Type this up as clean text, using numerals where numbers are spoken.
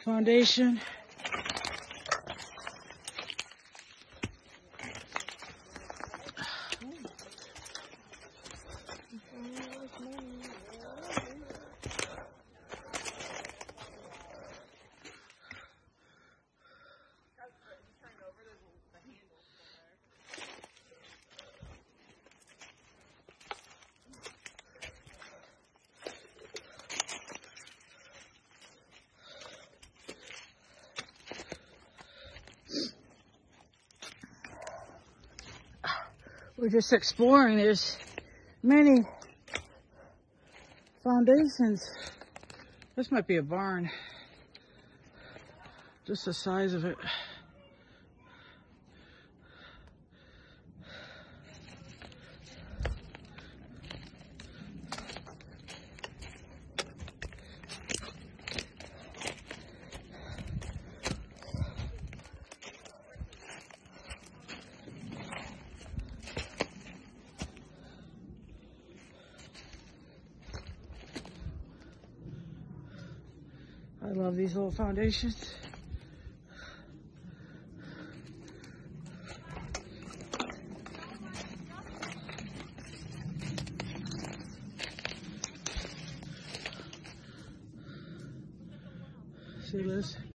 foundation. We're just exploring. There's many foundations. This might be a barn. Just the size of it. I love these little foundations. See this?